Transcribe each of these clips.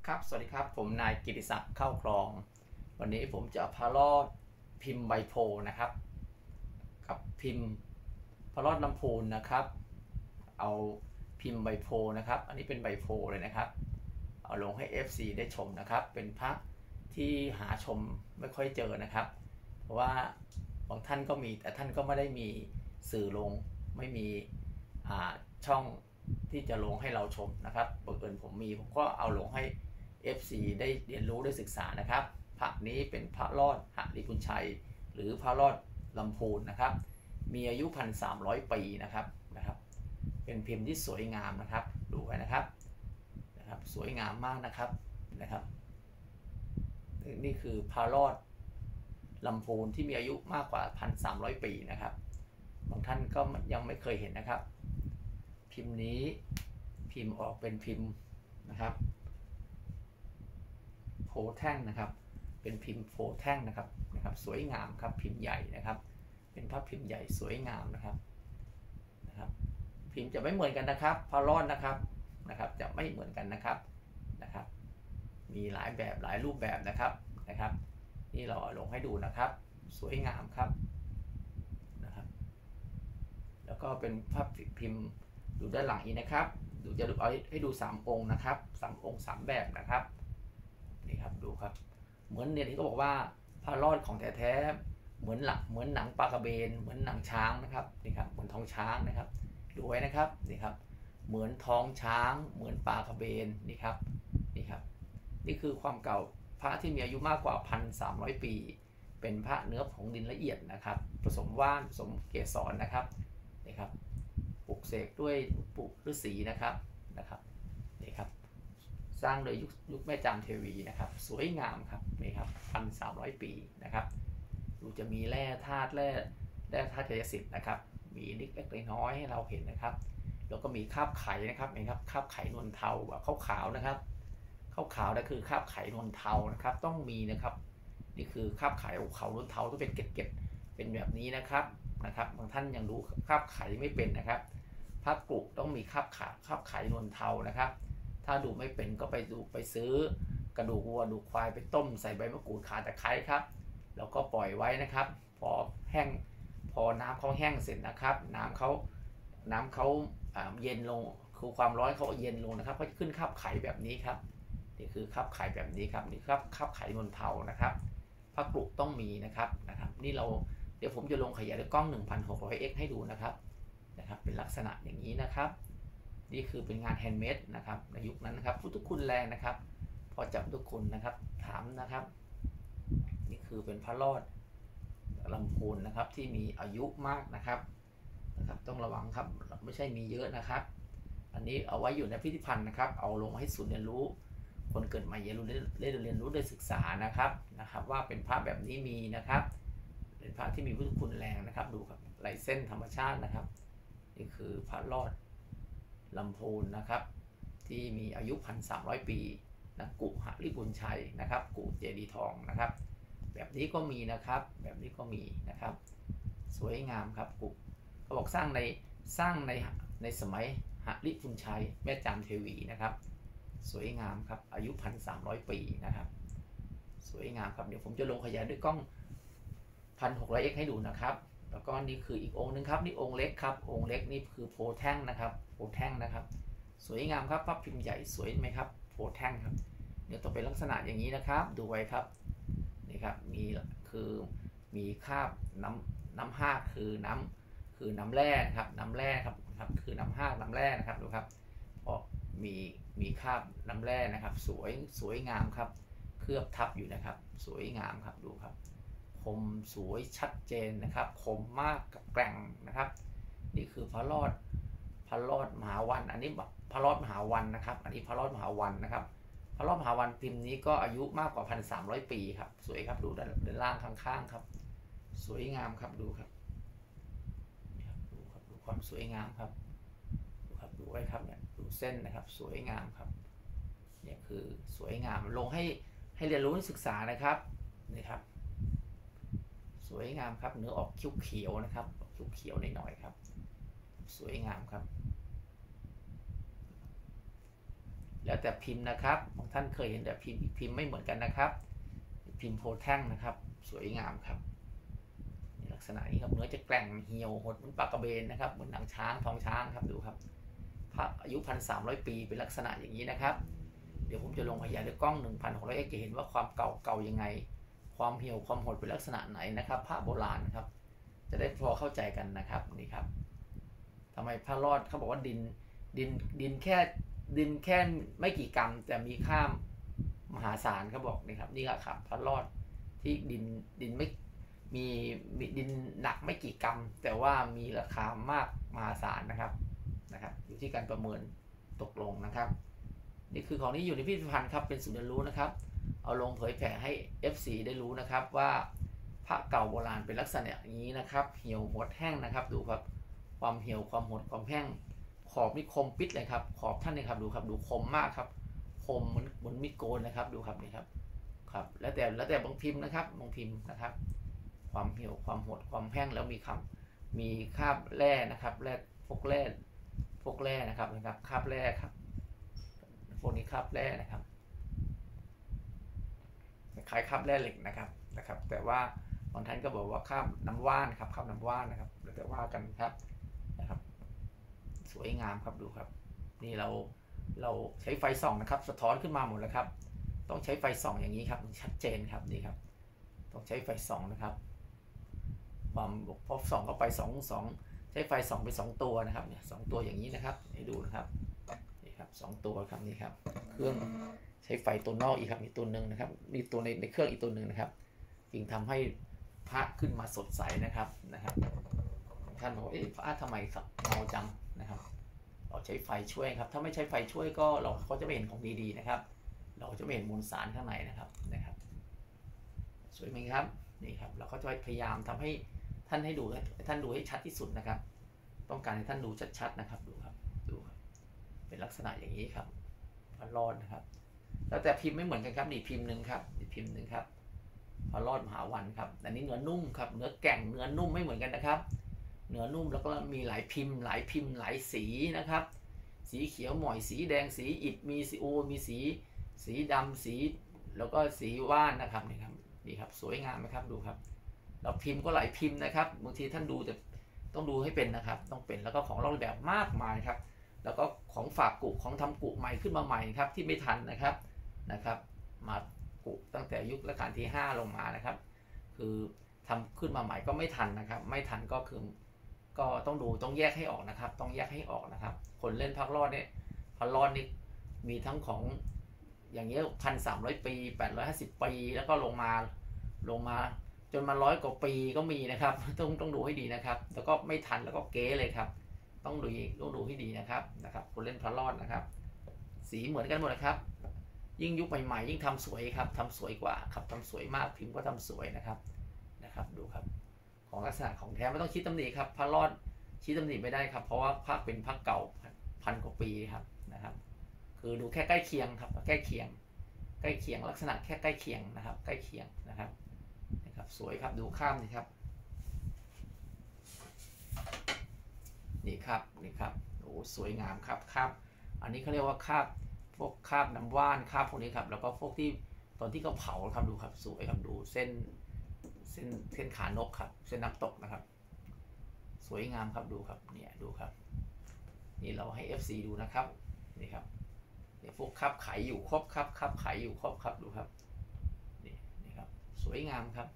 ครับสวัสดีครับผมนายกิติศักดิ์เข้าคลองวันนี้ผมจะพาลอดพิมพ์ใบโพนะครับกับพิมพ์พาลอดลำพูนนะครับเอาพิมพ์ใบโพนะครับอันนี้เป็นใบโพเลยนะครับเอาลงให้ FC ได้ชมนะครับเป็นพระที่หาชมไม่ค่อยเจอนะครับเพราะว่าบางท่านก็มีแต่ท่านก็ไม่ได้มีสื่อลงไม่มีช่องที่จะลงให้เราชมนะครับบังเอิญผมก็เอาลงให้ FC ได้เรียนรู้ได้ศึกษานะครับพระนี้เป็นพระรอดหฤบุญชัยหรือพระรอดลำพูนนะครับมีอายุ 1,300 ปีนะครับเป็นพิมพ์ที่สวยงามนะครับดูไว้นะครับสวยงามมากนะครับนี่คือพระรอดลำพูนที่มีอายุมากกว่า 1,300 ปีนะครับบางท่านก็ยังไม่เคยเห็นนะครับพิมพ์นี้พิมพ์ออกเป็นพิมพ์นะครับโพแท่งนะครับเป็นพิมพ์โพแท่งนะครับสวยงามครับพิมพ์ใหญ่นะครับเป็นพระพิมพ์ใหญ่สวยงามนะครับพิมพ์จะไม่เหมือนกันนะครับพระรอดนะครับจะไม่เหมือนกันนะครับมีหลายแบบหลายรูปแบบนะครับนี่เราลงให้ดูนะครับสวยงามครับแล้วก็เป็นภาพพิมพ์ดูด้านหลังอีกนะครับจะเอาให้ดู3องค์นะครับ3องค์3แบบนะครับนี่ครับดูครับเหมือนเนี่ยที่เขาบอกว่าพระรอดของแท้ๆเหมือนหนังปลากระเบนเหมือนหนังช้างนะครับนี่ครับเหมือนท้องช้างนะครับดูไว้นะครับนี่ครับเหมือนท้องช้างเหมือนปลากระเบนนี่ครับนี่คือความเก่าพระที่มีอายุมากกว่า 1,300 ปีเป็นพระเนื้อผงดินละเอียดนะครับผสมว่านผสมเกสรนะครับปลุกเสกด้วยปู่ฤาษีนะครับนี่ครับสร้างโดยยุคแม่จามเทวีนะครับสวยงามครับนี่ครับ 1,300 ปีนะครับดูจะมีแร่ธาตุกายสิทธิ์นะครับมีเล็กๆน้อยๆให้เราเห็นนะครับแล้วก็มีคราบไขนะครับคราบไขนวลเทาแบบขาวๆนะครับขาวๆนั่นคือคราบไขนวลเทานะครับต้องมีนะครับนี่คือคราบไขขาวนวลเทาต้องเป็นเกล็ดเป็นแบบนี้นะครับบางท่านยังดูคราบไขไม่เป็นนะครับพระกรุต้องมีคราบไขนวลเทานะครับถ้าดูไม่เป็นก็ไปซื้อกระดูกวัวดูควายไปต้มใส่ใบมะกรูดข่าตะไคร้ครับแล้วก็ปล่อยไว้นะครับพอแห้งพอน้ำเขาแห้งเสร็จนะครับน้ำเขาเย็นลงคือความร้อนเขาเย็นลงนะครับก็ขึ้นคราบไขแบบนี้ครับนี่คือคราบไขแบบนี้ครับนี่ครับคราบไขนวลเทานะครับพระกรุต้องมีนะครับนี่เราเดี๋ยวผมจะลงขยายด้วยกล้อง 1,600x ให้ดูนะครับเป็นลักษณะอย่างนี้นะครับนี่คือเป็นงานแฮนด์เมดนะครับในยุคนั้นนะครับพุทธคุณแรงนะครับพอจับทุกคนนะครับถามนะครับนี่คือเป็นพระรอดลำพูนนะครับที่มีอายุมากนะครับต้องระวังครับไม่ใช่มีเยอะนะครับอันนี้เอาไว้อยู่ในพิพิธภัณฑ์นะครับเอาลงให้ศูนย์เรียนรู้คนเกิดใหม่เรียนรู้ได้ศึกษานะครับว่าเป็นพระแบบนี้มีนะครับเป็นพระที่มีพุทธคุณแรงนะครับดูครับลายเส้นธรรมชาตินะครับนี่คือพระรอดลำพูนนะครับที่มีอายุ 1,300 ปีนะกุหฤบุญชัยนะครับกุเจดีทองนะครับแบบนี้ก็มีนะครับสวยงามครับกุเขาบอกสร้างในสมัยหฤบุญชัยแม่จามเทวีนะครับสวยงามครับอายุ 1,300 ปีนะครับสวยงามครับเดี๋ยวผมจะลงขยายด้วยกล้อง 1,600x ให้ดูนะครับแล้วก็นี่คืออีกองค์นึงครับนี่องค์เล็กครับองค์เล็กนี่คือโพแท่งนะครับสวยงามครับพระพิมพ์ใหญ่สวยไหมครับโพแท่งครับเดี๋ยวต่อเป็นลักษณะอย่างนี้นะครับดูไว้ครับนี่ครับมีคราบน้ำห้าคือน้ำแร่ครับคือน้ำห้าน้ำแร่นะครับดูครับเพราะมีคราบน้ำแร่นะครับสวยงามครับเคลือบทับอยู่นะครับสวยงามครับดูครับคมสวยชัดเจนนะครับคมมากกับแกร่งนะครับนี่คือพระรอดมหาวันอันนี้พระรอดมหาวันนะครับอันนี้พระรอดมหาวันนะครับพระรอดมหาวันพิมพ์นี้ก็อายุมากกว่า 1,300 ปีครับสวยครับดูด้านล่างข้างๆครับสวยงามครับดูครับดูความสวยงามครับดูไว้ครับเนี่ยดูเส้นนะครับสวยงามครับเนี่ยคือสวยงามลงให้เรียนรู้ให้ศึกษานะครับนี่ครับสวยงามครับเนื้อออกเขียวนะครับเขียวหน่อยๆครับสวยงามครับแล้วแต่พิมพ์นะครับบางท่านเคยเห็นแต่พิมพ์อีกพิมพ์ไม่เหมือนกันนะครับพิมพ์โพแท่งนะครับสวยงามครับลักษณะนี้ครับเนื้อจะแกร่งเหี่ยวหดเหมือนปลากระเบนนะครับเหมือนหนังช้างท้องช้างครับดูครับพระอายุ1,300 ปีเป็นลักษณะอย่างนี้นะครับเดี๋ยวผมจะลงขยายด้วยกล้อง 1,600x จะเห็นว่าความเก่ายังไงความเหี่ยวความหดเป็นลักษณะไหนนะครับพระโบราณครับจะได้พอเข้าใจกันนะครับนี่ครับทำไมพระรอดเขาบอกว่าดินแค่ไม่กี่กรัมแต่มีค่ามหาศาลเขาบอกนี่ครับนี่แหละครับพระรอดที่ดินไม่มีดินหนักไม่กี่กรัมแต่ว่ามีราคามากมหาศาลนะครับอยู่ที่การประเมินตกลงนะครับนี่คือของที่อยู่ในพิพิธภัณฑ์ครับเป็นศูนย์เรียนรู้นะครับเอาลงเผยแผ่ให้ FC ได้รู้นะครับว่าพระเก่าโบราณเป็นลักษณะอย่างนี้นะครับเหี่ยวหดแห้งนะครับดูครับความเหี่ยวความหดความแห้งขอบนี่คมปิดเลยครับขอบท่านนี่ครับดูคมมากครับคมเหมือนมีดโกนนะครับดูครับนี่ครับแล้วแต่บางพิมพ์นะครับบางพิมพ์นะครับความเหี่ยวความหดความแห้งแล้วมีคราบแร่นะครับแร่พวกแร่นะครับคราบแร่ครับพวกนี้คราบแร่นะครับคล้ายคราบแร่เหล็กนะครับแต่ว่าบางท่านก็บอกว่าคราบน้ำว่านครับคราบน้ำว่านนะครับแต่ว่ากันครับสวยงามครับดูครับนี่เราใช้ไฟส่องนะครับสะท้อนขึ้นมาหมดแล้วครับต้องใช้ไฟส่องอย่างนี้ครับชัดเจนครับนี่ครับต้องใช้ไฟส่องนะครับพอส่องเข้าไปใช้ไฟส่องไป2ตัวนะครับเนี่ย2ตัวอย่างนี้นะครับให้ดูนะครับนี่ครับ2ตัวครับนี่ครับเครื่องใช้ไฟตัวนอกอีกครับมีตัวหนึ่งนะครับมีตัวในเครื่องอีกตัวหนึ่งนะครับจึงทำให้พระขึ้นมาสดใสนะครับท่านบอกพระทำไมเงาจังนะครับเราใช้ไฟช่วยครับถ้าไม่ใช้ไฟช่วยก็เราก็จะไม่เห็นของดีๆนะครับเราจะไม่เห็นมวลสารข้างในนะครับสวยไหมครับนี่ครับเราก็จะพยายามทำให้ท่านดูให้ชัดที่สุดนะครับต้องการให้ท่านดูชัดๆนะครับดูครับเป็นลักษณะอย่างนี้ครับพระรอดนะครับแล้วแต่พิมพ์ไม่เหมือนกันครับนี่พิมพ์หนึ่งครับพระรอดมหาวันครับอันนี้เนื้อนุ่มครับเนื้อแก่งเนื้อนุ่มไม่เหมือนกันนะครับเนื้อนุ่มแล้วก็มีหลายพิมพ์หลายสีนะครับสีเขียวหม่อยสีแดงสีอิฐมีสีมีสีดำสีแล้วก็สีว่านนะครับนี่ครับสวยงามไหมครับดูครับเราพิมพ์ก็หลายพิมพ์นะครับบางทีท่านดูแต่ต้องดูให้เป็นนะครับต้องเป็นแล้วก็ของลอกแบบมากมายครับแล้วก็ของฝากกุของทำกุใหม่ขึ้นมาใหม่ครับที่ไม่ทันนะครับมากุตั้งแต่ยุครัชกาลที่5ลงมานะครับคือทำขึ้นมาใหม่ก็ไม่ทันนะครับไม่ทันก็คือก็ต้องแยกให้ออกนะครับต้องแยกให้ออกนะครับคนเล่นพระรอดเนี่ยพระรอดนี่มีทั้งของอย่างเงี้ย1,300 ปี850 ปีแล้วก็ลงมาจนมา100 กว่าปีก็มีนะครับต้องดูให้ดีนะครับแล้วก็ไม่ทันแล้วก็เก๋เลยครับต้องดูให้ดีนะครับคนเล่นพระรอดนะครับสีเหมือนกันหมดนะครับยิ่งยุคใหม่ๆยิ่งทำสวยครับทำสวยกว่าครับทำสวยมากพิมพ์ก็ทำสวยนะครับดูครับของลักษณะของแท้ไม่ต้องชี้ตำหนิครับพระรอดชี้ตำหนิไม่ได้ครับเพราะว่าพระเป็นพระเก่า1,000 กว่าปีครับคือดูแค่ใกล้เคียงครับใกล้เคียงลักษณะแค่ใกล้เคียงนะครับใกล้เคียงนะครับสวยครับดูข้ามนี่ครับนี่ครับโอ้สวยงามครับอันนี้เขาเรียกว่าพวกคราบน้ำว่านคราบพวกนี้ครับแล้วก็พวกที่ตอนที่เขาเผาครับดูครับสวยครับดูเส้นขานกครับเส้นน้ำตกนะครับสวยงามครับดูครับเนี่ยดูครับนี่เราให้ FC ดูนะครับนี่ครับพวกคราบไขอยู่ครบครับคราบไขอยู่ครบครับดูครับนี่ครับสวยงามครับ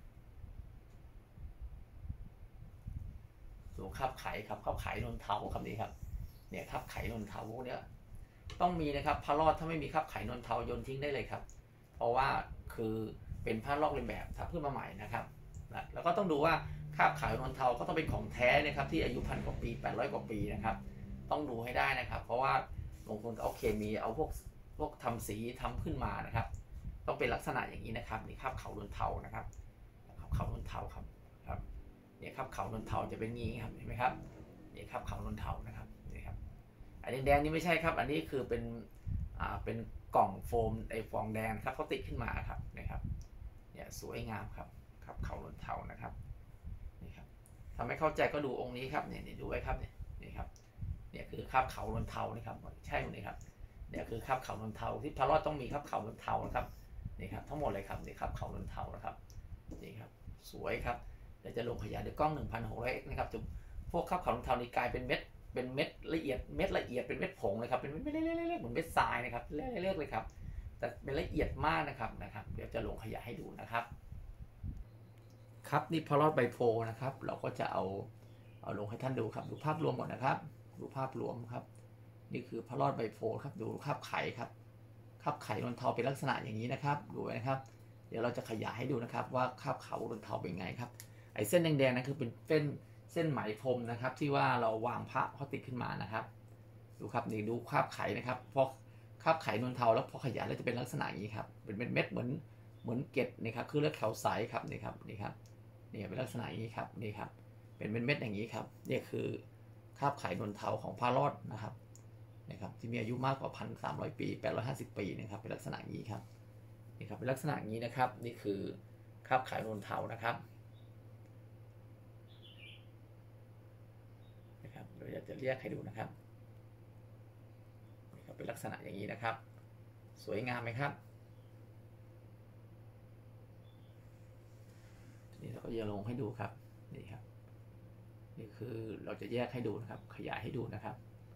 ดูคราบไขครับคราบไขนนเทาครับนี่ครับเนี่ยคราบไขนนเทาพวกเนี้ยต้องมีนะครับพระรอดถ้าไม่มีคราบไขนนเทาโยนทิ้งได้เลยครับเพราะว่าคือเป็นพระลอกเลียนแบบทำขึ้นมาใหม่นะครับแล้วก็ต้องดูว่าคราบไขนนเทาก็ต้องเป็นของแท้นะครับที่อายุ1,000 กว่าปี800 กว่าปีนะครับต้องดูให้ได้นะครับเพราะว่าบางคนเอาเคมีเอาพวกทำสีทำขึ้นมานะครับต้องเป็นลักษณะอย่างนี้นะครับนี่คราบเขานนเทานะครับเขานนเทาครับเนี่ยครับเขานนเทาจะเป็นงี้ครับเห็นไหมครับนี่ครับเขานนเทานะครับนี่ครับอันแดงนี่ไม่ใช่ครับอันนี้คือเป็นกล่องโฟมไอฟองแดงครับเขาติดขึ้นมาครับนะครับเนี่ยสวยงามครับเขานนเทานะครับนี่ครับทำให้เข้าใจก็ดูองค์นี้ครับเนี่ยดูไว้ครับนี่ครับเนี่ยคือคราบเขานนเทานี่ครับใช่หมดเลยครับเนี่ยคือคาบเขานนเทาที่พารอดต้องมีคาบเขานนเทานะครับนี่ครับทั้งหมดเลยครับนี่คาบเขานนเทานะครับนี่ครับสวยครับเดี๋ยวจะลงขยายด้วยกล้อง 1,600x นะครับจะพวกคาบเขานนเทานี่กลายเป็นเม็ดละเอียดเป็นเม็ดผงเลยครับเป็นเม็ดเล็กๆเหมือนเม็ดทรายนะครับเล็กๆเลยครับแต่เป็นละเอียดมากนะครับเดี๋ยวจะลงขยายให้ดูนะครับครับนี่พารอดไบโพนะครับเราก็จะเอาลงให้ท่านดูครับดูภาพรวมก่อนนะครับดูภาพรวมครับนี่คือพารอดไบโพครับดูคาบไข่ครับคาบไข่นนเทาเป็นลักษณะอย่างนี้นะครับดูนะครับเดี๋ยวเราจะขยายให้ดูนะครับว่าคาบเขานนเทาเป็นไงครับไอ้เส้นแดงๆนั่นคือเป็นเส้นไหมพรมนะครับที่ว่าเราวางพระเขาติดขึ้นมานะครับดูครับนี่ดูคาบไข่นะครับพอคาบไข่นนเทาแล้วพอขยายแล้วจะเป็นลักษณะอย่างนี้ครับเป็นเม็ดเหมือนเกล็ดนี่ครับคือเลือดแคลไซต์ครับนี่ครับนี่เป็นลักษณะอย่างนี้ครับนี่ครับเป็นเม็ดอย่างนี้ครับนี่คือคาบไข่นนเทาของพระรอดนะครับที่มีอายุมากกว่า 1,300 ปี850 ปีนะครับเป็นลักษณะอย่างนี้ครับนี่ครับเป็นลักษณะอย่างนี้นะครับนี่คือคาบไข่นนเทานะครับเราจะเรียกให้ดูนะครับนี่ครับเป็นลักษณะอย่างนี้นะครับสวยงามไหมครับนี่เราก็จะลงให้ดูครับนี่ครับนี่คือเราจะแยกให้ดูนะครับขยายให้ดูนะครับ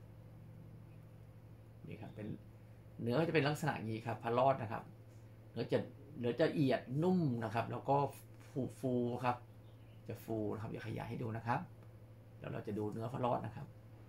นี่ครับเป็นเนื้อจะเป็นลักษณะอย่างนี้ครับพารอดนะครับเนื้อจะละเอียดนุ่มนะครับแล้วก็ฟูครับจะฟูนะครับจะขยายให้ดูนะครับเดี๋ยวเราจะดูเนื้อพารอดนะครับ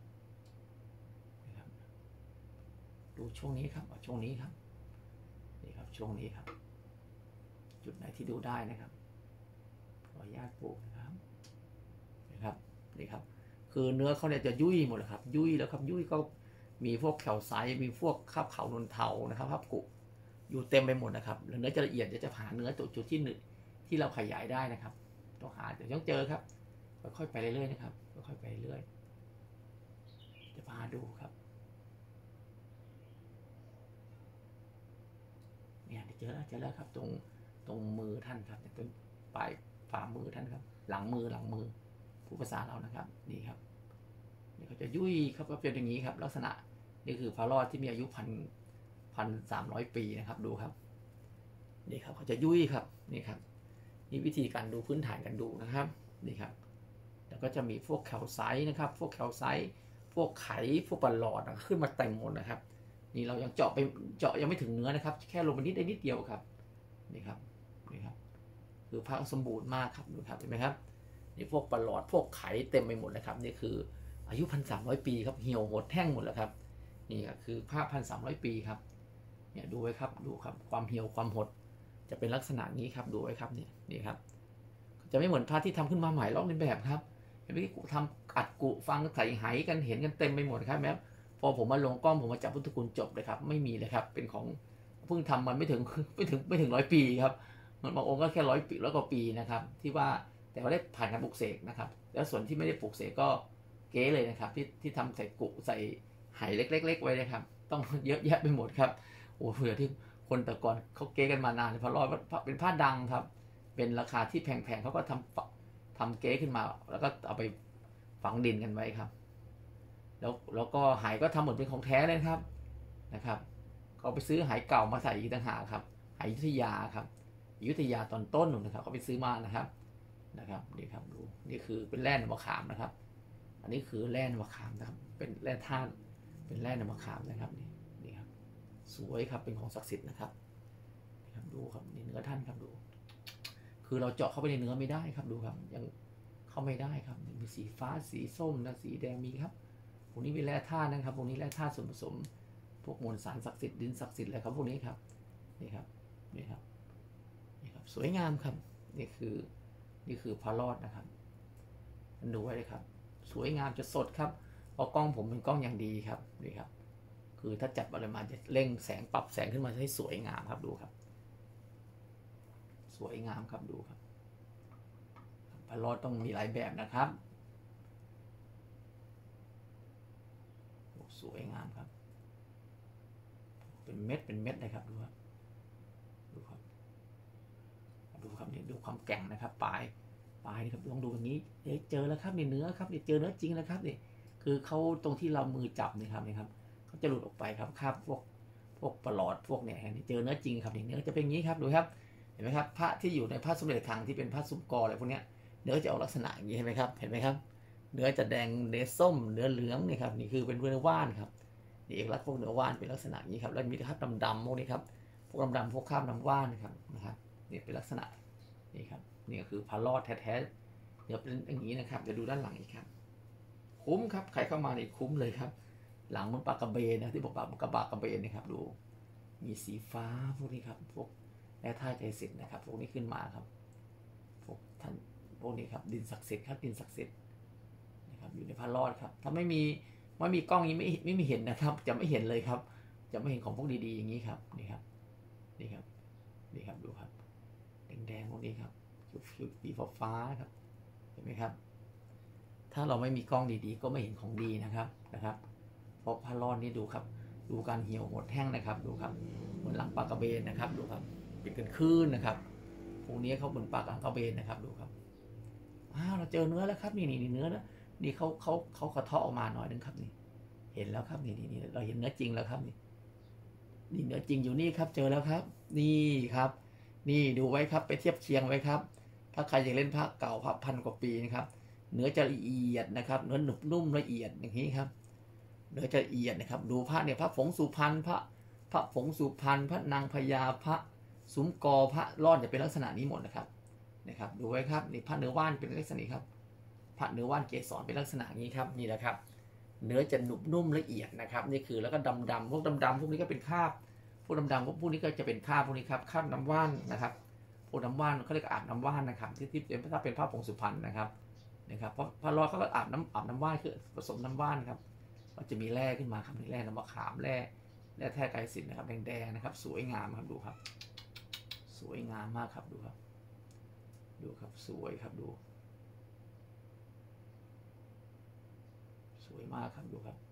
ดูช่วงนี้ครับช่วงนี้ครับนี่ครับช่วงนี้ครับจุดไหนที่ดูได้นะครับขออนุญาตปลูกนะครับนี่ครับคือเนื้อเขาเนี่ยจะยุ่ยหมดเลยครับยุ่ยแล้วครับยุ่ยก็มีพวกแคลไซต์มีพวกคาบเขานนเทานะครับภาพกุอยู่เต็มไปหมดนะครับแล้วเนื้อจะละเอียดจะหาเนื้อจุดที่เราขยายได้นะครับต้องหาเดี๋ยวต้องเจอครับค่อยๆไปเรื่อยๆนะครับค่อยๆไปเรื่อยจะพาดูครับเนี่ยเจอแล้วครับตรงมือท่านครับตรงปลายฝ่ามือท่านครับหลังมือผู้ภาษาเรานะครับนี่ครับนี่เขาจะยุ่ยครับก็เป็นอย่างนี้ครับลักษณะนี่คือพระรอดที่มีอายุ1,300 ปีนะครับดูครับนี่ครับเขาจะยุ่ยครับนี่ครับนี่วิธีการดูพื้นฐานกันดูนะครับนี่ครับแล้วก็จะมีพวกแคลไซต์นะครับพวกแคลไซต์พวกไขพวกปลอดขึ้นมาเต็มหมดนะครับนี่เรายังเจาะยังไม่ถึงเนื้อนะครับแค่ลงไปนิดเดียวครับนี่ครับคือพระสมบูรณ์มากครับดูครับเห็นไหมครับนี่พวกปลอดพวกไขเต็มไปหมดนะครับนี่คืออายุ1,300 ปีครับเหี่ยวหดแห้งหมดแล้วครับนี่คือภาพ1,300 ปีครับเนี่ยดูไว้ครับดูครับความเหี่ยวความหดจะเป็นลักษณะนี้ครับดูไว้ครับนี่ครับจะไม่เหมือนพระที่ทำขึ้นมาใหม่ลอกในแบบครับเห็นไหมกุทำอัดกุฟังใส่ไหกันเห็นกันเต็มไปหมดครับแม้พอผมมาลงกล้องผมมาจับพุทธคุณจบเลยครับไม่มีเลยครับเป็นของเพิ่งทำมันไม่ถึง100 ปีครับมันบางองค์ก็แค่100 กว่าปีนะครับที่ว่าแต่ว่าได้ผ่านการปลูกเสกนะครับแล้วส่วนที่ไม่ได้ปลูกเสกก็เก๋เลยนะครับที่ทำใส่กุใส่ไหเล็กๆไว้นะครับต้องเยอะแยะไปหมดครับโอ้เผื่อที่คนแต่ก่อนเขาเก๋กันมานานเพราะรอดเป็นผ้าดังครับเป็นราคาที่แพงๆเขาก็ทำเก๊ขึ้นมาแล้วก็เอาไปฝังดินกันไว้ครับแล้วก็ไหก็ทำเหมือนเป็นของแท้เลยนะครับเขาไปซื้อไหเก่ามาใส่อีกต่างหากครับไหอยุธยาครับอยุธยาตอนต้นนะครับเขาไปซื้อมานะครับนี่ครับดูนี่คือเป็นแร่น้ำมะขามนะครับอันนี้คือแร่น้ำมะขามนะครับเป็นแร่ธาตุเป็นแร่น้ำมะขามนะครับนี่ครับสวยครับเป็นของศักดิ์สิทธิ์นะครับดูครับนี่เนื้อท่านครับดูคือเราเจาะเข้าไปในเนื้อไม่ได้ครับดูครับยังเข้าไม่ได้ครับมีสีฟ้าสีส้มนะสีแดงมีครับพวกนี้เป็นแร่ธาตุนะครับพวกนี้แร่ธาตุส่วนผสมพวกมวลสารศักดิ์สิทธิ์ดินศักดิ์สิทธิ์อะไรครับพวกนี้ครับนี่ครับสวยงามครับนี่คือพระรอดนะครับดูไว้เลยครับสวยงามจะสดครับเพราะกล้องผมเป็นกล้องอย่างดีครับนี่ครับคือถ้าจับอะไรมาจะเร่งแสงปรับแสงขึ้นมาให้สวยงามครับดูครับสวยงามครับดูครับพระรอดต้องมีหลายแบบนะครับสวยงามครับเป็นเม็ดเลยครับดูครับนี่ดูความแก่งนะครับปลายนี่ครับลองดูอย่างนี้เจอแล้วครับเนื้อครับเจอเนื้อจริงแล้วครับนี่คือเขาตรงที่เรามือจับนี่ครับเขาจะหลุดออกไปครับพวกพวกประหลอดพวกเนี่ยเจอเนื้อจริงครับเนื้อจะเป็นอย่างนี้ครับดูครับเห็นไหมครับพระที่อยู่ในพระสมเด็จคลังที่เป็นพระซุ้มกออะไรพวกนี้เนื้อจะออกลักษณะอย่างนี้เห็นไหมครับเห็นไหมครับเนื้อจะแดงเนื้อส้มเนื้อเหลืองนี่ครับนี่คือเป็นเนื้อว่านครับนี่เอกลักษณ์พวกเนื้อว่านเป็นลักษณะอย่างนี้ครับแล้วมีคราบดำๆพวกนี้ครับพวกดำๆพวกคราบน้ำว่านนะครับนี่เป็นลักษณะนี่ครับนี่ก็คือพระรอดแท้ๆเดี๋ยวเป็นอย่างนี้นะครับเดี๋ยวดูด้านหลังอีกครับคุ้มครับใครเข้ามานี่คุ้มเลยครับหลังมันปลากระเบนนะที่บอกปลากระเบนนะครับดูมีสีฟ้าพวกนี้ครับพวกแร่ธาตุใจสิทธิ์นะครับพวกนี้ขึ้นมาครับพวกท่านพวกนี้ครับดินศักดิ์สิทธิ์ครับดินศักดิ์สิทธิ์นะครับอยู่ในพระรอดครับถ้าไม่มีกล้องนี้ไม่มีเห็นนะครับจะไม่เห็นเลยครับจะไม่เห็นของพวกดีๆอย่างนี้ครับนี่ครับนี่ครับนี่ครับดูครับแดงๆพวกนี้ครับสีฟ้าครับเห็นไหมครับถ้าเราไม่มีกล้องดีๆก็ไม่เห็นของดีนะครับเพราะพระรอดนี่ดูครับดูการเหี่ยวหมดแห้งนะครับดูครับเหมือนหลังปลากระเบนนะครับดูครับเป็นคลื่นนะครับพวกนี้เขาเหมือนปลากระเบนนะครับดูครับเราเจอเนื้อแล้วครับนี่เนื้อนะนี่เขากระเทาะออกมาหน่อยนึงครับนี่เห็นแล้วครับนี่เราเห็นเนื้อจริงแล้วครับนี่เนื้อจริงอยู่นี่ครับเจอแล้วครับนี่ครับนี่ดูไว้ครับไปเทียบเคียงไว้ครับถ้าใครอยากเล่นพระเก่าพระพันกว่าปีนะครับเนื้อจะละเอียดนะครับเนื้อหนุบนุ่มละเอียดอย่างนี้ครับเนื้อจะละเอียดนะครับดูพระเนี่ยพระผงสุพรรณพระผงสุพรรณพระนางพญาพระซุ้มกอพระรอดจะเป็นลักษณะนี้หมดนะครับดูไว้ครับนี่พระเนื้อว่านเป็นลักษณะนี้ครับพระเนื้อว่านเกสรเป็นลักษณะนี้ครับนี่แหละครับเนื้อจะหนุบนุ่มละเอียดนะครับนี่คือแล้วก็ดำพวกดำพวกนี้ก็เป็นคราบพวกดำพวกนี้ก็จะเป็นคราบพวกนี้ครับคราบน้ำว่านนะครับพวกน้ำว่านเขาเรียกอาบน้ำว่านนะครับที่ถ้าเป็นพระผงสุพรรณนะครับเพราะพระรอดเขาก็อาบน้ำว่านคือผสมน้ำว่านครับมันจะมีแร่ขึ้นมาครับมีแร่น้ำมะขามแร่แท้ไกรสิทธิ์นะครับแดงๆนะครับสวยงามครับดูครับสวยงามมากครับดูครับสวยครับดูสวยมากครับดูครับ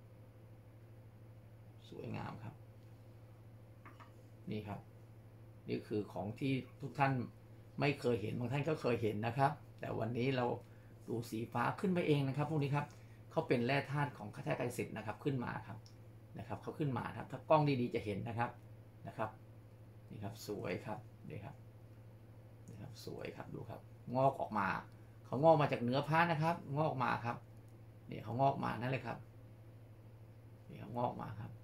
สวยงามครับนี่ครับนี่คือของที่ทุกท่านไม่เคยเห็นบางท่านก็เคยเห็นนะครับแต่วันนี้เราดูสีฟ้าขึ้นไปเองนะครับพวกนี้ครับเขาเป็นแร่ธาตุของแท้ไกรสิทธิ์นะครับขึ้นมาครับเขาขึ้นมาครับถ้ากล้องดีๆจะเห็นนะครับนี่ครับสวยครับนี่ครับสวยครับดูครับงอกออกมาเขางอกมาจากเนื้อผ้านะครับงอกมาครับนี่เขางอกมานั่นเลยครับนี่เขางอกมาครับ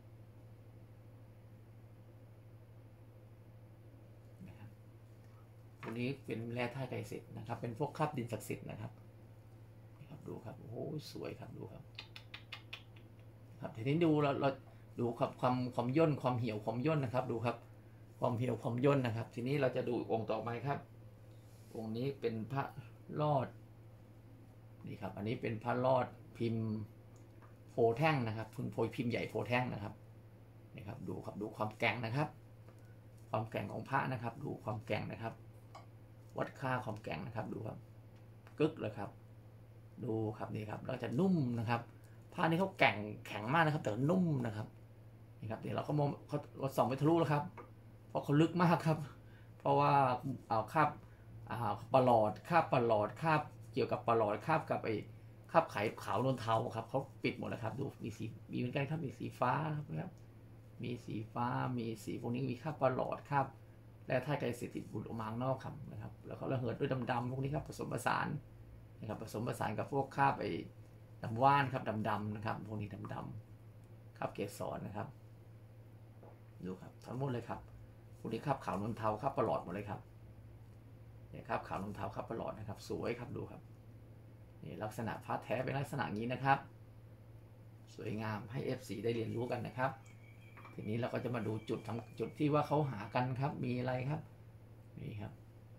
พวกนี้เป็นแร่ธาตุไกรสิทธิ์นะครับเป็นพวกคราบดินศักดิ์สิทธิ์นะครับดูครับโอ้โหสวยครับดูครับทีนี้ดูเราดูครับความย่นความเหี่ยวความย่นนะครับดูครับความเหี่ยวความย่นนะครับทีนี้เราจะดูองค์ต่อไปครับองค์นี้เป็นพระรอดนี่ครับอันนี้เป็นพระรอดพิมพ์โพแท่งนะครับพิมพ์ใหญ่โพแท่งนะครับนี่ครับดูความแกร่งนะครับความแกร่งของพระนะครับดูความแกร่งนะครับวัดค่าความแกร่งนะครับดูครับกึกเลยครับดูครับนี่ครับเราจะนุ่มนะครับผ้านี้เขาแข็งมากนะครับแต่นุ่มนะครับนี่ครับเดี๋ยวเราก็มองเราส่องไปทะลุแล้วครับเพราะเขาลึกมากครับเพราะว่าเอาคราบปลอดคราบเกี่ยวกับปลอดคราบกับคราบไขขาวนวลเทาครับเขาปิดหมดแล้วครับดูมีเหมือนกันครับมีสีฟ้าครับมีสีฟ้ามีสีพวกนี้มีคราบปลอดคราบและธาตุไกรสิทธิ์ติดบุตรออกมานอกครับนะครับแล้วก็ระเหิดด้วยดำๆพวกนี้ครับผสมผสานนะครับผสมผสานกับพวกคราบน้ำว่านครับดำๆนะครับพวกนี้ดำๆคราบเกสรนะครับดูครับทั้งหมดเลยครับพวกนี้คราบขาวนวลเทาคราบปลอดหมดเลยครับเนี่ยครับขาวนวลเทาคราบปลอดนะครับสวยครับดูครับนี่ลักษณะพระแท้เป็นลักษณะนี้นะครับสวยงามให้ FC ได้เรียนรู้กันนะครับทีนี้เราก็จะมาดูจุดที่ว่าเขาหากันครับมีอะไรครับนี่ครับ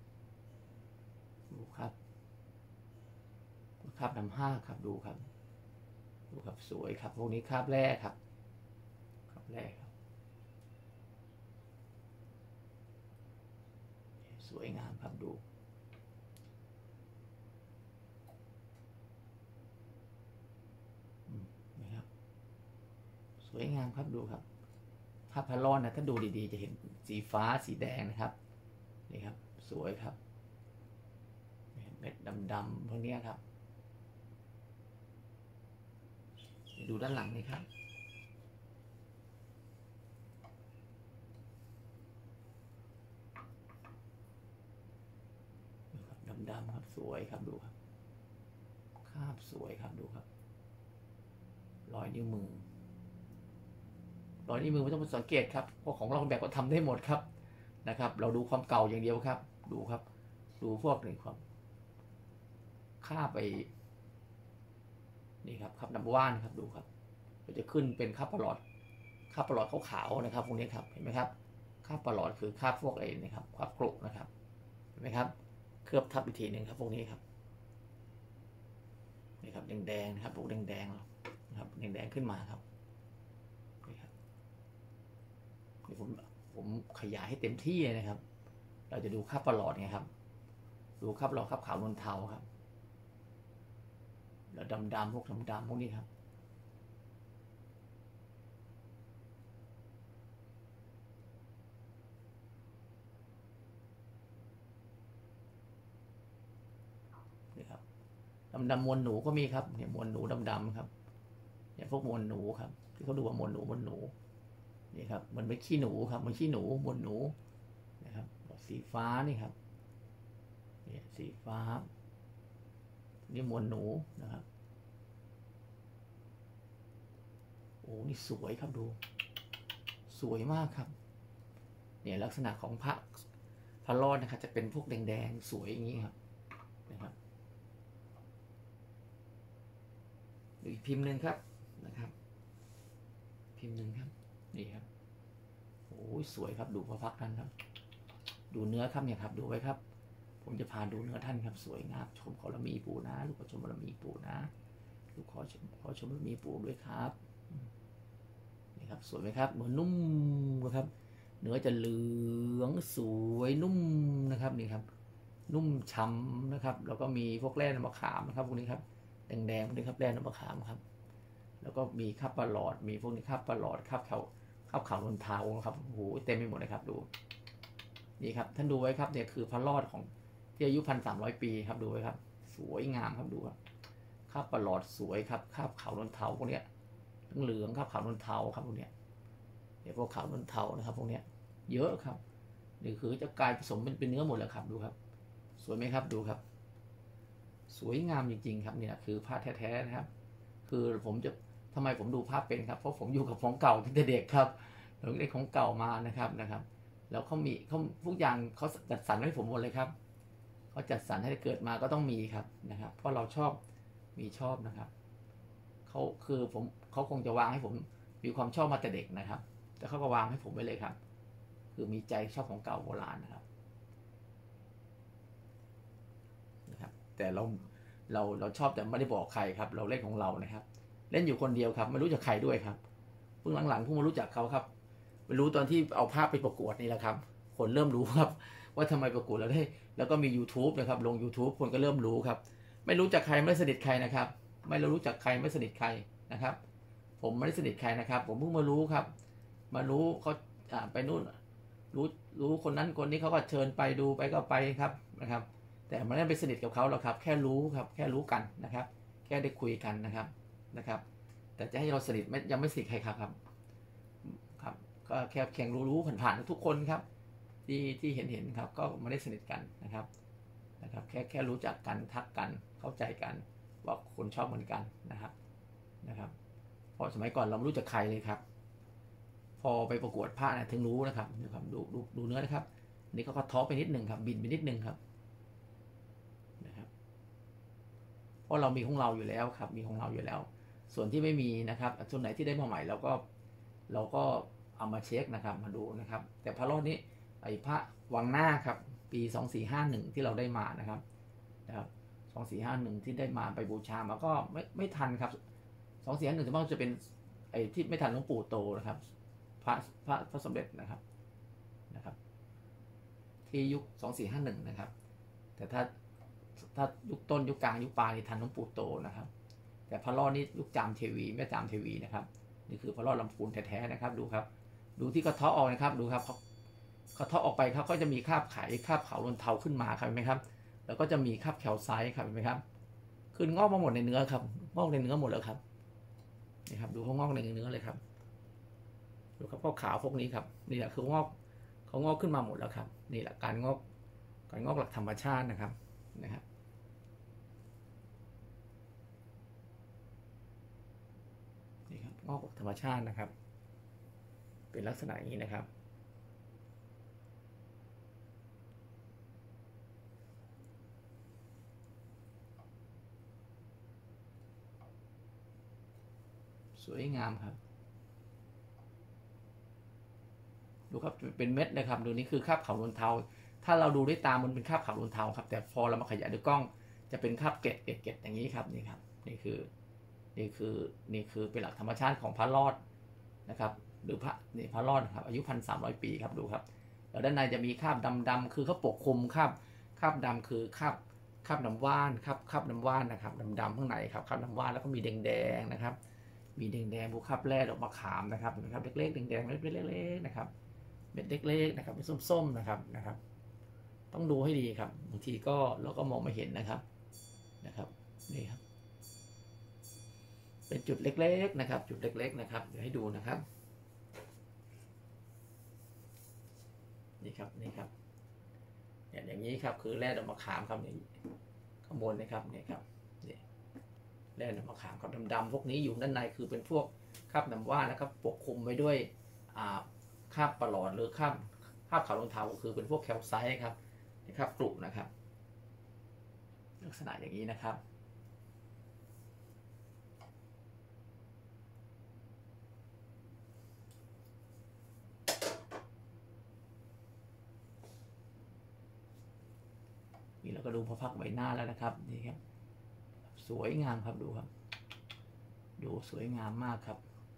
ดูครับคราบน้ำห้าครับดูครับสวยครับพวกนี้คราบแร่ครับสวยงามครับดูนะครับสวยงามครับดูครับภาพพระรอดนะถ้าดูดีๆจะเห็นสีฟ้าสีแดงนะครับนี่ครับสวยครับเม็ดดำๆพวกนี้ครับดูด้านหลังนี่ครับดำครับสวยครับดูครับคราบสวยครับดูครับรอยนิ้วมือไม่ต้องสังเกตครับเพราะของเราแบบก็ทำได้หมดครับนะครับ เราดูความเก่าอย่างเดียวครับดูครับดูพวกนี้ครับคราบไปนี่ครับนับว่านครับดูครับเราจะขึ้นเป็นคราบประหลอดขาวๆนะครับพวกนี้ครับเห็นไหมครับคราบประหลอดคือคราบพวกนะครับคราบกรุนะครับเห็นไหมครับเคลือบทับอีกทีหนึ่งครับพวกนี้ครับนี่ครับแดงๆนะครับพวกแดงๆนะครับแดงๆขึ้นมาครับนี่ครับนี่ผมขยายให้เต็มที่เลยนะครับเราจะดูคราบประหลอดไงครับดูคราบประหลอดคราบขาวนวลเทาครับแล้วดำๆพวกดำๆพวกนี้ครับนี่ครับดำมวลหนูก็มีครับเนี่ยมวลหนูดำๆครับเนี่ยพวกมวลหนูครับที่เขาดูว่ามวลหนูนี่ครับมันไม่ขี้หนูครับมันขี้หนูมวลหนูนะครับสีฟ้านี่ครับเนี่ยสีฟ้านี่มวลหนูนะครับโอ้นี่สวยครับดูสวยมากครับเนี่ยลักษณะของพระรอดนะครับจะเป็นพวกแดงๆสวยอย่างนี้ครับนะครับอีกพิมพ์หนึ่งครับนะครับพิมพ์หนึ่งครับนี่ครับโอ้สวยครับดูพระพักท่านครับดูเนื้อครับเนี่ยครับดูไว้ครับผมจะพาดูเนื้อท่านครับสวยงามชมบารมีปู่นะลูกขอชมบารมีปู่นะลูกขอชมบารมีปู่ด้วยครับนี่ครับสวยไหมครับเหมือนนุ่มนะครับเนื้อจะเหลืองสวยนุ่มนะครับนี่ครับนุ่มฉ่ำนะครับแล้วก็มีพวกแร่น้ำมะขามนะครับพวกนี้ครับแดงๆพวกนี้ครับแร่น้ำมะขามครับแล้วก็มีคราบประหลอดมีพวกนี้คราบประหลอดคราบขาวนวลเทาครับโอ้โหเต็มไปหมดเลยครับดูนี่ครับท่านดูไว้ครับเนี่ยคือพระรอดของที่อายุ1,300 ปีครับดูไว้ครับสวยงามครับดูครับคราบประหลอดสวยครับคราบขาวนวลเทาพวกเนี้ยเหลืองคราบขาวนวลเทาครับพวกเนี้ยเนี่ยพวกขาวนวลเทานะครับพวกเนี้ยเยอะครับนี่คือจะกลายผสมเป็นเนื้อหมดแล้วครับดูครับสวยไหมครับดูครับสวยงามจริงๆครับเนี่ยคือผ้าแท้ๆนะครับคือผมจะทำไมผมดูภาพเป็นครับเพราะผมอยู่กับของเก่าตั้งแต่เด็กครับผมได้ของเก่ามานะครับแล้วเขาทุกอย่างเขาจัดสรรให้ผมหมดเลยครับเขาจัดสรรให้เกิดมาก็ต้องมีครับนะครับเพราะเราชอบนะครับเขาคงจะวางให้ผมมีความชอบมาแต่เด็กนะครับแต่เขาก็วางให้ผมไว้เลยครับคือมีใจชอบของเก่าโบราณนะครับแต่เราชอบแต่ไม่ได้บอกใครครับเราเล่นของเรานะครับเล่นอยู่คนเดียวครับไม่รู้จักใครด้วยครับเพิ่งหลังๆเพิ่งมารู้จักเขาครับไปรู้ตอนที่เอาภาพไปประกวดนี่แหละครับคนเริ่มรู้ครับว่าทำไมประกวดแล้วก็มี YouTube นะครับลง YouTube คนก็เริ่มรู้ครับไม่รู้จักใครไม่สนิทใครนะครับไม่รู้จักใครไม่สนิทใครนะครับผมไม่ได้สนิทใครนะครับผมเพิ่งมารู้ครับมารู้เขาไปนู่นรู้คนนั้นคนนี้เขาก็เชิญไปดูไปก็ไปครับนะครับแต่ไม่ได้ไปสนิทกับเขาหรอกครับแค่รู้ครับแค่รู้กันนะครับแค่ได้คุยกันนะครับแต่จะให้เราสนิทยังไม่สนิทใครครับก็แค่รู้ผ่านๆทุกคนครับที่เห็นครับก็ไม่ได้สนิทกันนะครับแค่รู้จักกันทักกันเข้าใจกันว่าคนชอบเหมือนกันนะครับเพราะสมัยก่อนเราไม่รู้จักใครเลยครับพอไปประกวดผ้าเนี่ยถึงรู้นะครับดูเนื้อนะครับนี่ก็ท้อไปนิดหนึ่งครับบินไปนิดหนึ่งครับนะครับเพราะเรามีของเราอยู่แล้วครับมีของเราอยู่แล้วส่วนที่ไม่มีนะครับส่วนไหนที่ได้มาใหม่เราก็เอามาเช็คนะครับมาดูนะครับแต่พระรอดนี้ไอ้พระวังหน้าครับปี2451ที่เราได้มานะครับ2451ที่ได้มาไปบูชามาก็ไม่ทันครับ2451จะเป็นไอ้ที่ไม่ทันหลวงปู่โตนะครับพระสมเด็จนะครับที่ยุค2451นะครับแต่ถ้ายุคต้นยุคกลางยุคปลายทันหลวงปู่โตนะครับแต่พระรอดนี่ยุคจามเทวีแม่จามเทวีนะครับนี่คือพระรอดลำพูนแท้ๆนะครับดูครับดูที่กระเทาะออกนะครับดูครับกระเทาะออกไปครับก็จะมีคราบขาวลนเทาขึ้นมาครับเห็นไหมครับแล้วก็จะมีคราบแคลไซต์ครับเห็นไหมครับขึ้นงอกมาหมดในเนื้อครับงอกในเนื้อหมดแล้วครับนี่ครับดูเขางอกในเนื้อเลยครับดูครับขาวพวกนี้ครับนี่แหละคืองอกเขางอกขึ้นมาหมดแล้วครับนี่แหละการงอกหลักธรรมชาตินะครับนะครับนี่ครับงอกธรรมชาตินะครับเป็นลักษณะอย่างนี้นะครับสวยงามครับดูครับเป็นเม็ดนะครับดูนี่คือคราบขาวนูนเทาถ้าเราดูด้วยตามันเป็นคราบขาวนูนเทาครับแต่พอเรามาขยายด้วยกล้องจะเป็นคราบเกล็ดอย่างนี้ครับนี่ครับนี่คือเป็นหลักธรรมชาติของพระรอดนะครับหรือพระรอดครับอายุ 1,300 ปีครับดูครับแล้วด้านในจะมีคราบดำคือเขาปกคลุมคราบดำคือคราบน้ำว่านคราบน้ำว่านนะครับดำข้างในครับคราบน้ำว่านแล้วก็มีแดงนะครับมีแดงพวกคราบแร่ดอกมะขามนะครับเล็กๆแดงๆเล็กๆนะครับเม็ดเล็กๆนะครับเป็นส้มๆนะครับต้องดูให้ดีครับบางทีก็เราก็มองไม่เห็นนะครับนี่ครับเป็นจุดเล็กๆนะครับจุดเล็กๆนะครับเดี๋ยวให้ดูนะครับนี่ครับอย่างนี้ครับคือแร่ดอกมะขามครับนี่ข้างบนนะครับนี่ครับนี่แร่ดอกมะขามกับดำๆพวกนี้อยู่ด้านในคือเป็นพวกคราบน้ำว่านนะครับปกคลุมไว้ด้วยคราบปลอดหรือคราบขาวนูนเทาคือเป็นพวกแคลไซต์ครับนะครับกลุ่มนะครับลักษณะอย่างนี้นะครับนี่เราก็ดูพอพักใบหน้าแล้วนะครับนี่ครับสวยงามครับดูครับดูสวยงามมากครับ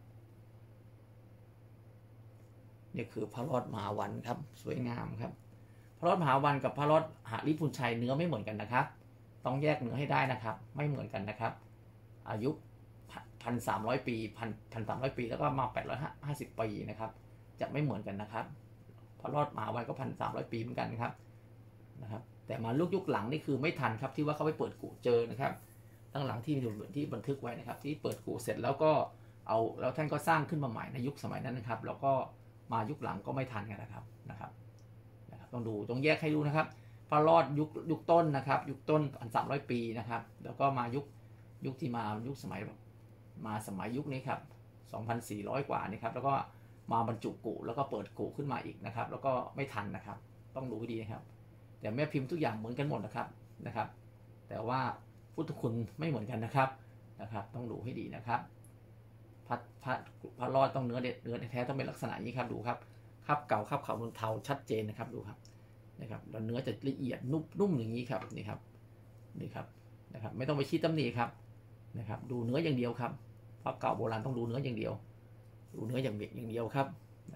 นี่คือพระรอดมหาวันครับสวยงามครับพระรอดมหาวันกับพระรอดหฤพุนชัยเนื้อไม่เหมือนกันนะครับต้องแยกเนื้อให้ได้นะครับไม่เหมือนกันนะครับอายุ 1,300 ปี1,300 ปีแล้วก็มา850 ปีนะครับจะไม่เหมือนกันนะครับพระรอดมหาวันก็ 1,300 ปีเหมือนกันนะครับแต่มายุคหลังนี่คือไม่ทันครับที่ว่าเขาไปเปิดกู่เจอนะครับตั้งหลังที่บันทึกไว้นะครับที่เปิดกู่เสร็จแล้วก็แล้วท่านก็สร้างขึ้นมาใหม่ในยุคสมัยนั้นนะครับแล้วก็มายุคหลังก็ไม่ทันกันนะครับต้องแยกให้ดูนะครับพระรอดยุคต้นนะครับยุคต้น 1,300 ปีนะครับแล้วก็มายุคที่มายุคสมัยยุคนี้ครับ 2,400 กว่านี่ครับแล้วก็มาบรรจุกู่แล้วก็เปิดกู่ขึ้นมาอีกนะครับแล้วก็ไม่ทันนะครับต้องดูให้ดีนะครับแต่แม่พิมพ์ทุกอย่างเหมือนกันหมดนะครับแต่ว่าพุทธคุณไม่เหมือนกันนะครับต้องดูให้ดีนะครับพระรอดต้องเนื้อแท้ต้องเป็นลักษณะนี้ครับดูครับคราบเก่าคราบขาวนูนเทาชัดเจนนะครับดูครับแล้วเนื้อจะละเอียดนุ่มอย่างนี้ครับนี่ครับไม่ต้องไปชี้ตำหนิครับดูเนื้ออย่างเดียวครับพระเก่าโบราณต้องดูเนื้ออย่างเดียวดูเนื้ออย่างเดียวครับ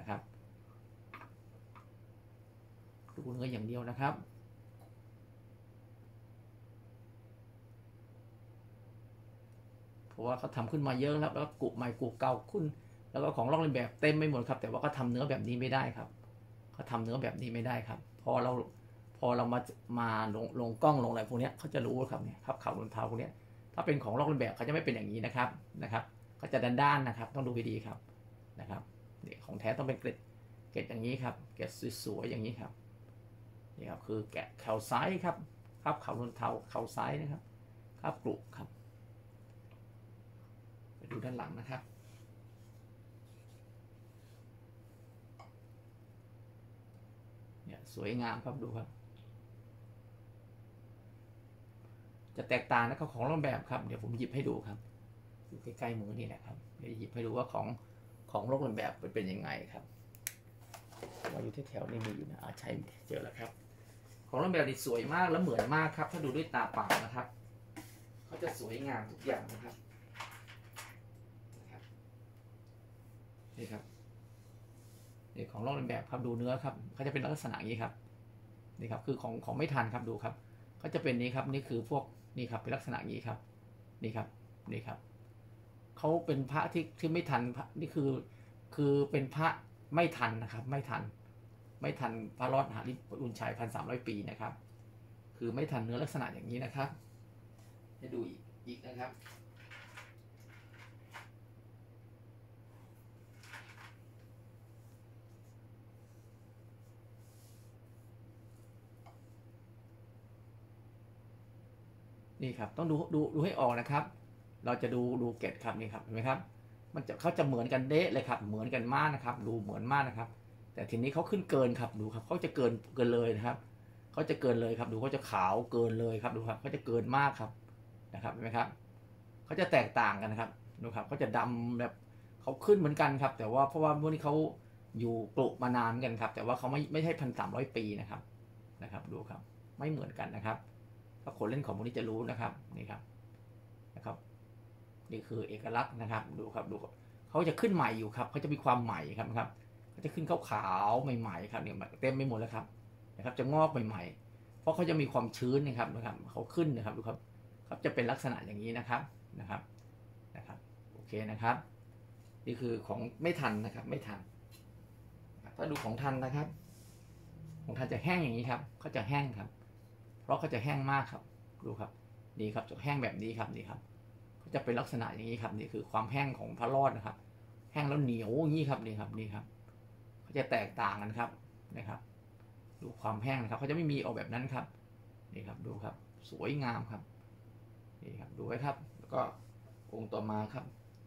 ดูเนื้ออย่างเดียวนะครับเพราะว่าเขาทำขึ้นมาเยอะแล้วกุใหม่กุเก่าขึ้นแล้วก็ของลอกเลียนแบบเต็มไม่หมดครับแต่ว่าเขาทำเนื้อแบบนี้ไม่ได้ครับเขาทำเนื้อแบบนี้ไม่ได้ครับพอเรามาลงกล้องลงอะไรพวกนี้เขาจะรู้ครับเนี่ยครับขาวนูนเทาพวกนี้ถ้าเป็นของลอกเลียนแบบเขาจะไม่เป็นอย่างนี้นะครับเขาจะด้านนะครับต้องดูให้ดีครับนี่ของแท้ต้องเป็นเกล็ดอย่างนี้ครับเกล็ดสวยๆอย่างนี้ครับนี่ครับคือแกะแคลไซต์ครับขาวนูนเทาแคลไซต์นะครับครับกลุ่มครับไปดูด้านหลังนะครับเนี่ยสวยงามครับดูครับจะแตกต่างนะครับของลอกแบบครับเดี๋ยวผมหยิบให้ดูครับอยู่ใกล้ๆมือนี่นะครับเดี๋ยวหยิบให้ดูว่าของลอกแบบเป็นยังไงครับว่าอยู่ที่แถวนี้มีอยู่นะใช่เจอแล้วครับของลอกแบบนี่สวยมากและเหมือนมากครับถ้าดูด้วยตาเปล่านะครับเขาจะสวยงามทุกอย่างนะครับนี่ครับนี่ของลอกแบบครับดูเนื้อครับเขาจะเป็นลักษณะอย่างนี้ครับนี่ครับคือของไม่ทันครับดูครับเขาจะเป็นนี้ครับนี่คือพวกนี่ครับเป็นลักษณะอย่างนี้ครับนี่ครับเขาเป็นพระที่ไม่ทันนี่คือเป็นพระไม่ทันนะครับไม่ทันพระรอดหฤพุนชัย 1,300 ปีนะครับคือไม่ทันเนื้อลักษณะอย่างนี้นะครับให้ดูอีกนะครับนี่ครับต้องดูให้ออกนะครับเราจะดูเกล็ดครับนี่ครับเห็นไหมครับเขาจะเหมือนกันเด๊ะเลยครับเหมือนกันมากนะครับดูเหมือนมากนะครับแต่ทีนี้เขาขึ้นเกินครับดูครับเขาจะเกินเลยนะครับเขาจะเกินเลยครับดูเขาจะขาวเกินเลยครับดูครับเขาจะเกินมากครับนะครับเห็นไหมครับเขาจะแตกต่างกันนะครับดูครับเขาจะดำแบบเขาขึ้นเหมือนกันครับแต่ว่าเพราะว่าพวกนี้เขาอยู่ปลูกมานานกันครับแต่ว่าเขาไม่ใช่1,300 ปีนะครับดูครับไม่เหมือนกันนะครับถ้าคนเล่นของพวกนี้จะรู้นะครับนี่ครับนี่คือเอกลักษณ์นะครับดูครับเขาจะขึ้นใหม่อยู่ครับเขาจะมีความใหม่ครับเขาจะขึ้นขาวๆใหม่ๆครับเนี่ยเต็มไปหมดแล้วครับจะงอกใหม่ๆเพราะเขาจะมีความชื้นนะครับเขาขึ้นนะครับดูครับจะเป็นลักษณะอย่างนี้นะครับโอเคนะครับนี่คือของไม่ทันนะครับไม่ทันถ้าดูของทันนะครับของทันจะแห้งอย่างนี้ครับเขาจะแห้งครับเพราะเขาจะแห้งมากครับดูครับนี่ครับจะแห้งแบบนี้ครับนี่ครับจะเป็นลักษณะอย่างนี้ครับนี่คือความแห้งของพระรอดนะครับแห้งแล้วเหนียวอย่างนี้ครับนี่ครับเขาจะแตกต่างกันครับนะครับดูความแห้งนะครับเขาจะไม่มีออกแบบนั้นครับนี่ครับดูครับสวยงามครับนี่ครับดูไว้ครับแล้วก็องค์ต่อมาครับ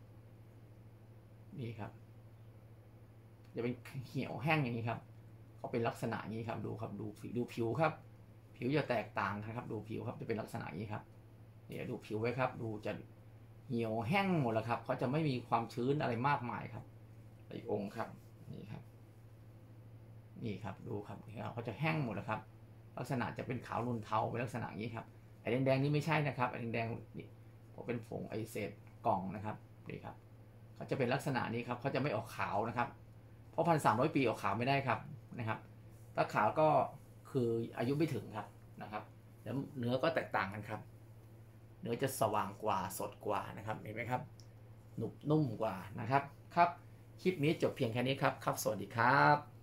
นี่ครับจะเป็นเหี่ยวแห้งอย่างนี้ครับเขาเป็นลักษณะอย่างนี้ครับดูผิวครับผิวจะแตกต่างนะครับดูผิวครับจะเป็นลักษณะอย่างนี้ครับเดี๋ยวดูผิวไว้ครับดูจะเหี่ยวแห้งหมดแล้วครับเขาจะไม่มีความชื้นอะไรมากมายครับอีกองค์ครับนี่ครับดูครับเขาจะแห้งหมดแล้วครับลักษณะจะเป็นขาวนุนเทาเป็นลักษณะอย่างนี้ครับไอ้แดงนี่ไม่ใช่นะครับไอ้แดงนี่ผมเป็นผงไอเศษกล่องนะครับนี่ครับเขาจะเป็นลักษณะนี้ครับเขาจะไม่ออกขาวนะครับเพราะ1,300 ปีออกขาวไม่ได้ครับถ้าขาวก็คืออายุไม่ถึงครับนะครับแล้วเนื้อก็แตกต่างกันครับเนื้อจะสว่างกว่าสดกว่านะครับเห็นไหมครับนุ่มกว่านะครับคลิปนี้จบเพียงแค่นี้ครับสวัสดีครับ